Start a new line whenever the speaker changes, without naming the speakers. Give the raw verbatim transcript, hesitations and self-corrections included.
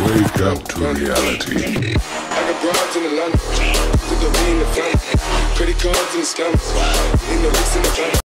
Wake up to reality.
I got broads in Atlanta, took the V in the family, credit cards in the scammers, ain't no licks in the family.